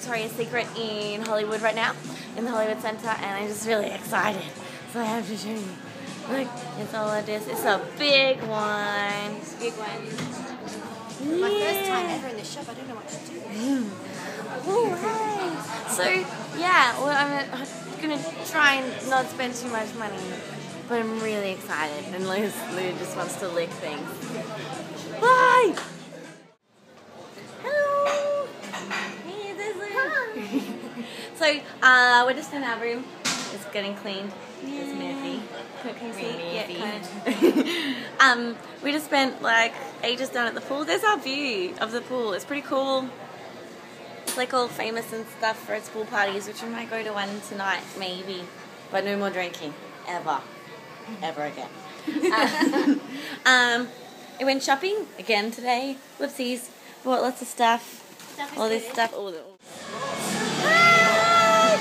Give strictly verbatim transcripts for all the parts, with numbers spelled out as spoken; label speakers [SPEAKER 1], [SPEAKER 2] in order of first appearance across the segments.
[SPEAKER 1] Victoria's Secret in Hollywood right now, in the Hollywood Centre, and I'm just really excited. So I have to show you. Look, it's all of this. It's a big one. It's a big one.
[SPEAKER 2] My
[SPEAKER 1] Yeah.
[SPEAKER 2] first time ever in the shop. I don't know what to do.
[SPEAKER 1] Oh, hi. So, yeah, well, I'm going to try and not spend too much money, but I'm really excited, and Lou, Lou just wants to lick things. Bye! Hello! Hey, there's Lou. So, uh, we're just in our room. It's getting cleaned. It's Murphy. Can you see? Yeah, kind of. um, we just spent like ages down at the pool. There's our view of the pool. It's pretty cool. It's like all famous and stuff for its pool parties, which we might go to one tonight, maybe. But no more drinking. Ever. Ever again. um, um, we went shopping again today. Whoopsies. Bought lots of stuff. stuff all this good. stuff. All the, hi!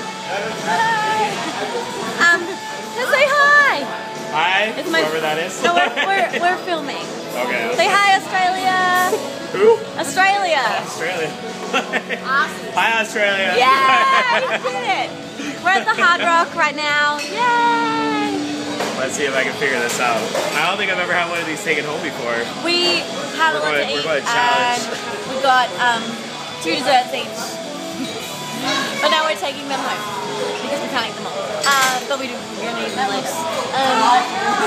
[SPEAKER 1] Hi! Um, let's say hi!
[SPEAKER 3] Hi,
[SPEAKER 1] it's my,
[SPEAKER 3] whoever that is.
[SPEAKER 1] No, we're, we're, we're filming.
[SPEAKER 3] Okay.
[SPEAKER 1] Say hi, Australia!
[SPEAKER 3] Who?
[SPEAKER 1] Australia!
[SPEAKER 3] Australia.
[SPEAKER 1] Awesome.
[SPEAKER 3] Hi, Australia.
[SPEAKER 1] Yeah, you did it. We're at the Hard Rock right now. Yay!
[SPEAKER 3] Let's see if I can figure this out. I don't think I've ever had one of these taken home before.
[SPEAKER 1] We had a lot to eat.
[SPEAKER 3] We're going to challenge.
[SPEAKER 1] And we got um, two desserts each. But now we're taking them home because we can't eat them all. Uh, but we do. We're gonna eat them later. Um,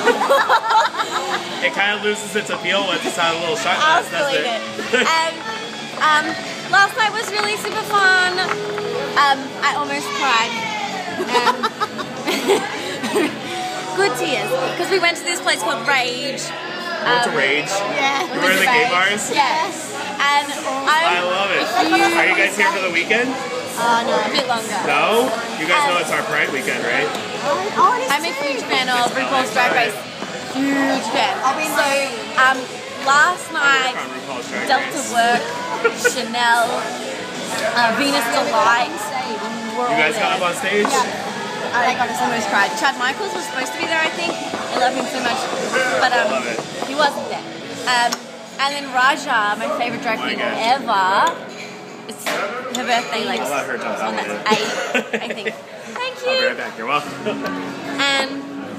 [SPEAKER 3] it kind of loses its appeal once it's had a little shot
[SPEAKER 1] I'll
[SPEAKER 3] glass,
[SPEAKER 1] still
[SPEAKER 3] doesn't
[SPEAKER 1] eat
[SPEAKER 3] it?
[SPEAKER 1] it. And um, last night was really super fun. Um, I almost cried. Um, good tears because we went to this place called Rage.
[SPEAKER 3] We went to
[SPEAKER 1] Um,
[SPEAKER 3] Rage?
[SPEAKER 1] Yeah.
[SPEAKER 3] You were in the gay bars?
[SPEAKER 1] Yes. And I'm
[SPEAKER 3] I love it. Are you guys here for the weekend?
[SPEAKER 1] Oh, no, a bit longer.
[SPEAKER 3] No? You guys
[SPEAKER 1] Um,
[SPEAKER 3] know it's our Pride weekend, right?
[SPEAKER 2] Oh, it is
[SPEAKER 1] I'm a
[SPEAKER 2] too.
[SPEAKER 1] huge fan of RuPaul's Drag Race. Huge fan. So, um, last night,
[SPEAKER 3] On RuPaul's Drag
[SPEAKER 1] Delta
[SPEAKER 3] Race.
[SPEAKER 1] Work, Chanel, uh, Venus Delight. We're
[SPEAKER 3] You guys got up on stage?
[SPEAKER 1] I almost cried. Chad Michaels was supposed to be there, I think. I love him so much. But um,
[SPEAKER 3] love it.
[SPEAKER 1] he wasn't there. Um, and then Raja, my favorite drag
[SPEAKER 3] Oh my
[SPEAKER 1] queen
[SPEAKER 3] gosh.
[SPEAKER 1] ever. It's her birthday, like,
[SPEAKER 3] I'll let her jump
[SPEAKER 1] on
[SPEAKER 3] out
[SPEAKER 1] the
[SPEAKER 3] with it.
[SPEAKER 1] eighth, I think. Thank
[SPEAKER 3] I'll be
[SPEAKER 1] you.
[SPEAKER 3] right back. You're welcome.
[SPEAKER 1] And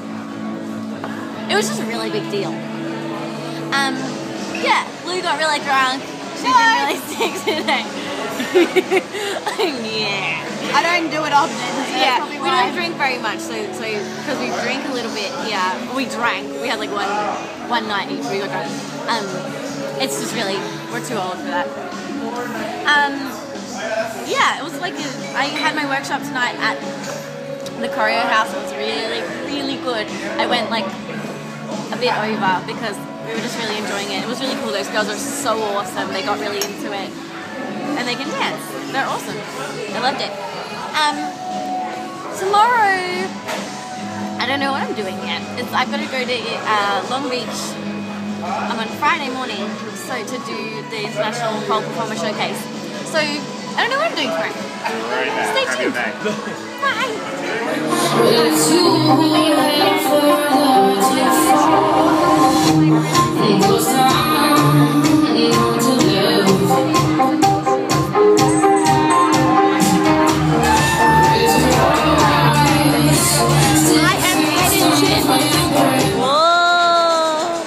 [SPEAKER 1] it was just a really big deal. Um, yeah, Lou got really drunk. She's been really sick today. Yeah.
[SPEAKER 2] I don't do it often. So
[SPEAKER 1] Yeah,
[SPEAKER 2] that's
[SPEAKER 1] we
[SPEAKER 2] probably why.
[SPEAKER 1] don't drink very much, so so because we drink a little bit. Yeah, we drank. We had like one one night each. We got drunk. Um, it's just really we're too old for that. Um, yeah, it was like a, I had my workshop tonight at the Choreo House. It was really really good. I went like a bit over because we were just really enjoying it. It was really cool. Those girls are so awesome. They got really into it, and they can dance. They're awesome. I loved it. Um, tomorrow, I don't know what I'm doing yet. It's, I've got to go to uh, Long Beach um, on Friday morning so to do the International Pole Performer Showcase. So, I don't know what I'm doing tomorrow.
[SPEAKER 3] We're right back.
[SPEAKER 1] Stay
[SPEAKER 3] I'll be
[SPEAKER 1] tuned.
[SPEAKER 3] back.
[SPEAKER 1] Whoa!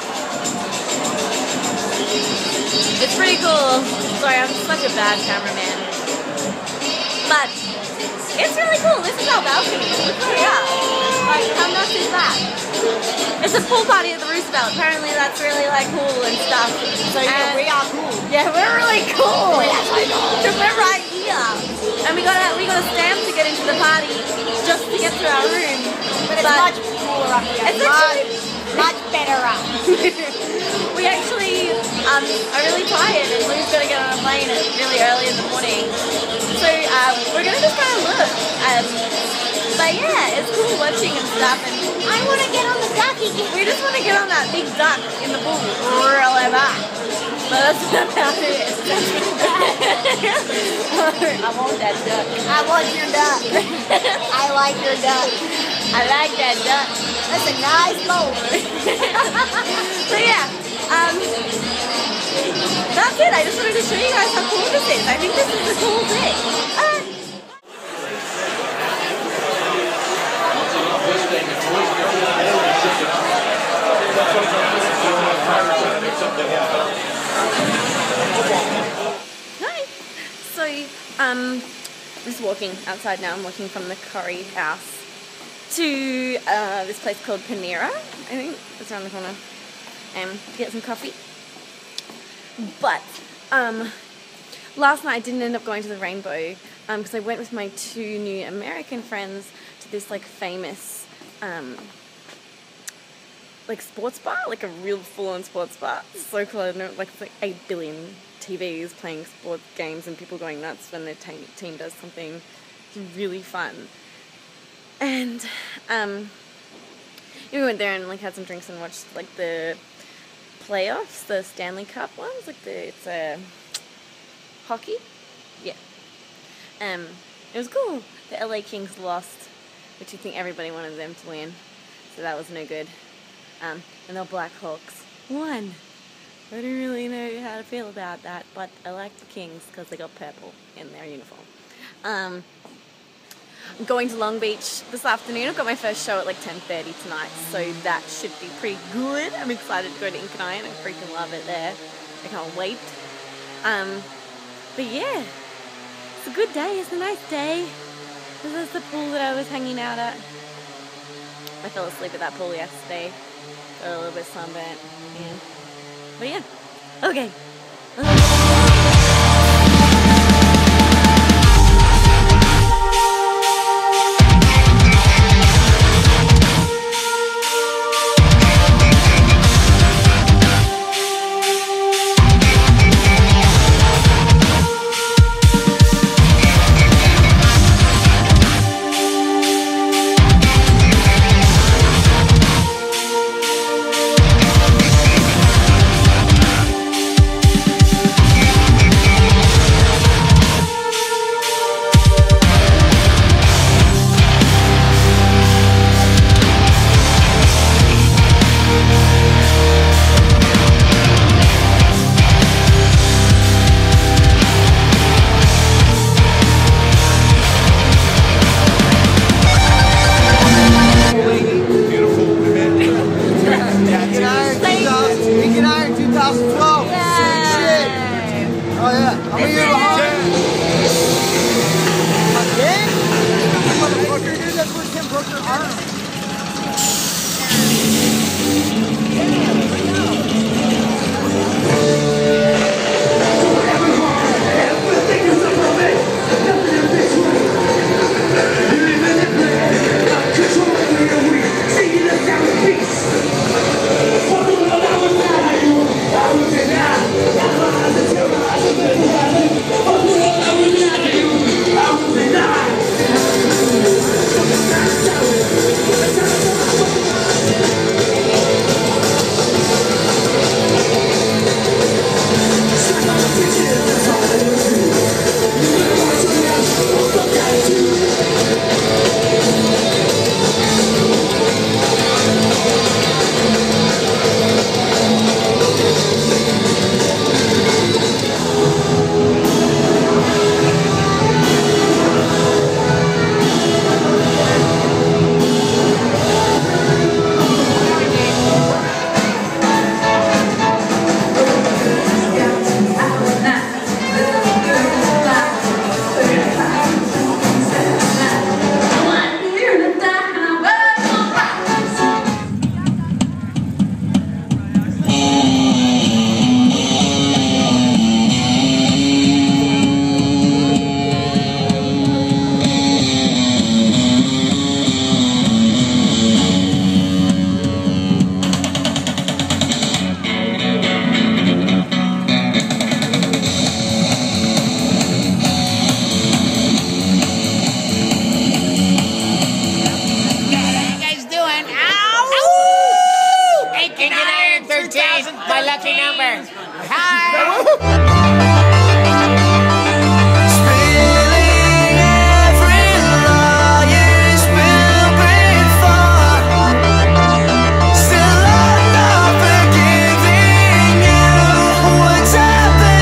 [SPEAKER 1] It's pretty cool. Sorry, I'm such a bad cameraman. But it's really cool. This is our balcony. Look where we are. Like, how nuts is that? It's a pool party at the Roosevelt. Apparently that's really like cool and stuff. So yeah, we are cool. Yeah, we're really cool. Because we're right here. And we got a we got a stamp to get into the party just to get to our room.
[SPEAKER 2] But it's much cooler up here.
[SPEAKER 1] It's
[SPEAKER 2] much,
[SPEAKER 1] actually
[SPEAKER 2] much better up.
[SPEAKER 1] we actually um, are really tired and Lou's got to get on a plane at really early in the morning. So um, we're going to just kind of look. Um, but yeah, it's cool watching and stuff. And
[SPEAKER 2] I want to get on the ducky.
[SPEAKER 1] we just want to get on that big duck in the pool really bad. But that's about it. I want that duck.
[SPEAKER 2] I want your duck. I like your duck.
[SPEAKER 1] I like that duck.
[SPEAKER 2] That's a nice bowl.
[SPEAKER 1] So yeah, um, that's it. I just wanted to show you guys how cool this is. I think this is a cool thing. Alright. Hi. So, um, I'm just walking outside now. I'm walking from the curry house to uh, this place called Panera. I think it's around the corner. Um, to get some coffee. But um, last night I didn't end up going to the Rainbow because um, I went with my two new American friends to this like famous um, like sports bar, like a real full-on sports bar. It's so cool. I know, like it's like eight billion T Vs playing sports games and people going nuts when their team team does something really fun. And um, we went there and like had some drinks and watched like the playoffs, the Stanley Cup ones, like the it's a uh, hockey, yeah. Um, it was cool. The L A Kings lost, which I think everybody wanted them to win, so that was no good. Um, and the Blackhawks won. I don't really know how to feel about that, but I like the Kings because they got purple in their uniform. Um, I'm going to Long Beach this afternoon. I've got my first show at like ten thirty tonight, so that should be pretty good. I'm excited to go to Ink and Iron. I freaking love it there. I can't wait. Um, but yeah, it's a good day. It's a nice day. This is the pool that I was hanging out at. I fell asleep at that pool yesterday. Got a little bit sunburnt. Yeah. But yeah, okay.
[SPEAKER 4] My lucky number. Hi.
[SPEAKER 5] Still I'm not forgiving you. What's happened?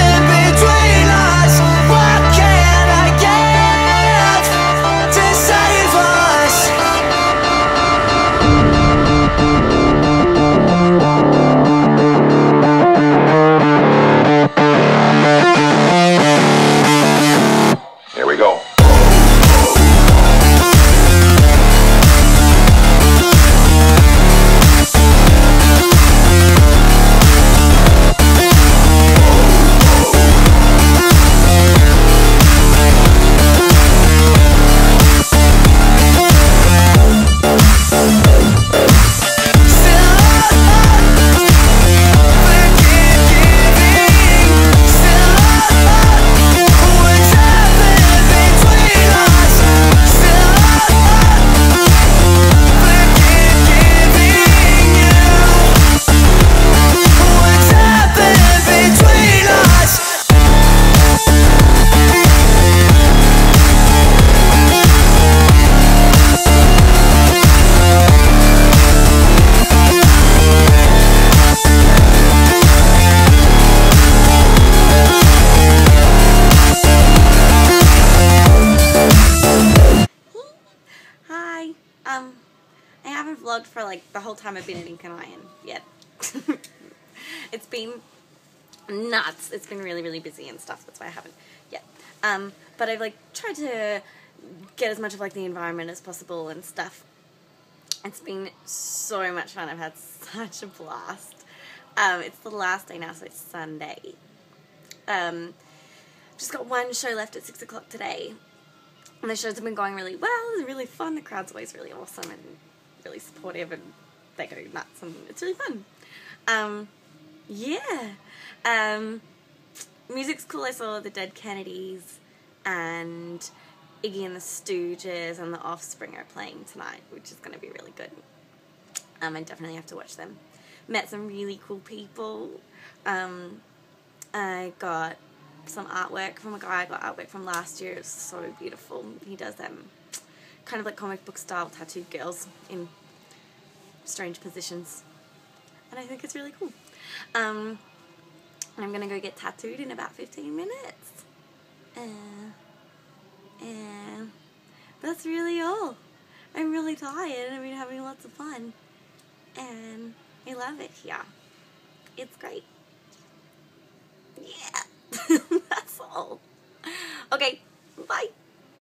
[SPEAKER 1] whole time I've been in Ink and Iron yet. It's been nuts. It's been really, really busy and stuff. That's why I haven't yet. Um, but I've like tried to get as much of like the environment as possible and stuff. It's been so much fun. I've had such a blast. Um, it's the last day now, so it's Sunday. Um, just got one show left at six o'clock today. And the shows have been going really well. It's really fun. The crowd's always really awesome and really supportive, and they go nuts, and it's really fun. Um, yeah. Um, music's cool. I saw the Dead Kennedys and Iggy and the Stooges and the Offspring are playing tonight, which is going to be really good. Um, I definitely have to watch them. Met some really cool people. Um, I got some artwork from a guy I got artwork from last year. It's so beautiful. He does um, kind of like comic book style tattooed girls in strange positions. And I think it's really cool. Um, I'm going to go get tattooed in about fifteen minutes. Uh, and that's really all. I'm really tired. I've been having lots of fun. And I love it here. It's great. Yeah. That's all. Okay, bye.